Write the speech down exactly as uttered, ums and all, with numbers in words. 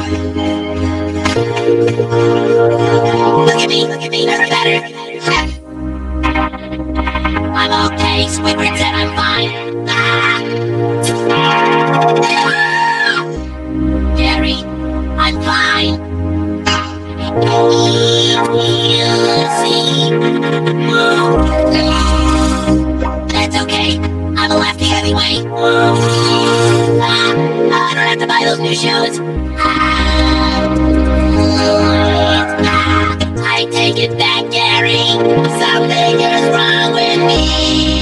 Look at me, look at me, never better. I'm okay, Squidward said I'm fine. Ah! Gary, I'm fine. Easy. That's okay, I'm a lefty anyway. Ah, I don't have to buy those new shoes. Ah, I take it back, Gary. Something is wrong with me.